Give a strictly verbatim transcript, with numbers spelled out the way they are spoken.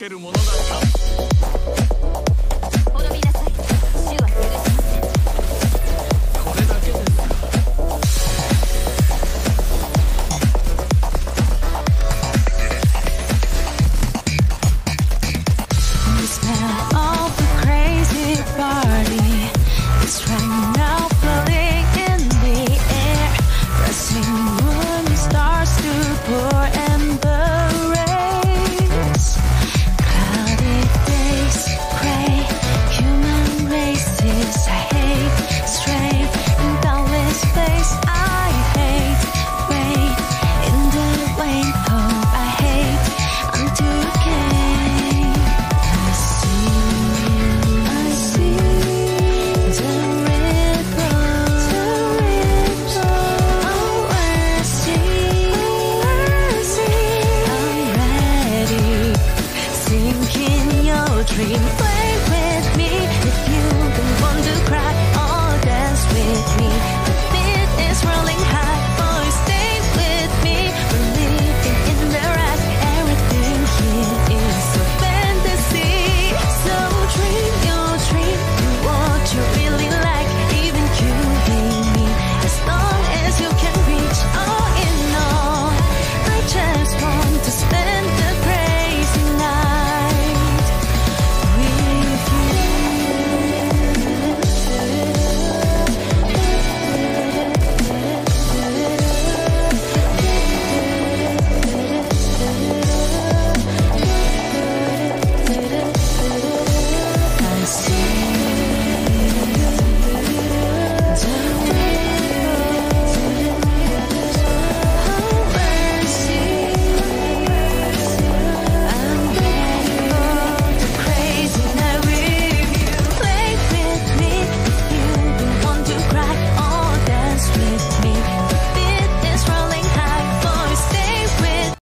けるものなんか。 滅びなさい。主は許しません。 これだけです。 The smell of the crazy party is right now floating in the air. Pressing moon starts to pour and the rays. Cloudy days, gray, human races. I hate, stray, in boundless space. I hate, wait, in the rain. Oh, I hate until you came. I see, I see the river, the river. Oh, I see, I see. I'm ready. Sink in your dream, play with me. If you don't want to cry or dance with me, the beat is rolling.